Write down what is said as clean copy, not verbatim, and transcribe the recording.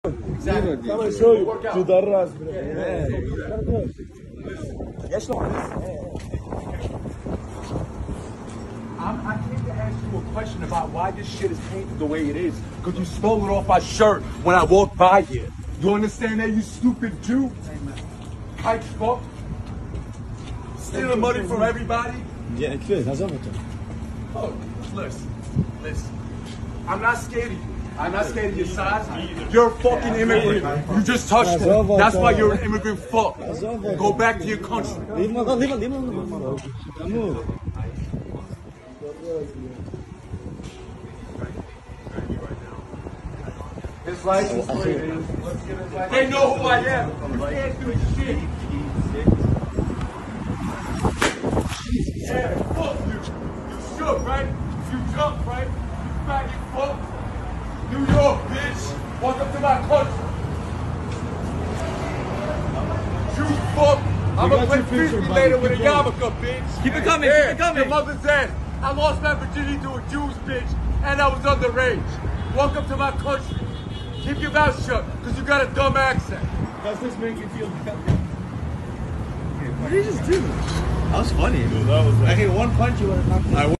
Exactly. I'm gonna show you. To the ras. I came to ask you a question about why this shit is painted the way it is. Because you stole it off my shirt when I walked by here. You understand that, you stupid Jew? Kite fuck. Stealing money from everybody? Yeah, ik weet, dat is ook Oh, listen. I'm not scared of you. I'm not scared of your size. You're a fucking immigrant. You just touched me. That's why you're an immigrant fuck. Go back to your country. Leave him alone. Move. His license plate is. They know who I am. You can't do shit. Yeah, fuck you. You shook, right? You jumped, right? You faggot fuck. New York, bitch. Welcome to my country. You fuck. I'm gonna play frisbee later with a yarmulke, bitch. Keep it coming, Yeah, keep it coming. your mother's ass. I lost my virginity to a Jewish bitch, and I was underage. Welcome to my country. Keep your mouth shut, because you got a dumb accent. Does this make you feel better? What did you just do? That was funny. Dude, that was like, I hit one punch, you would have knocked me.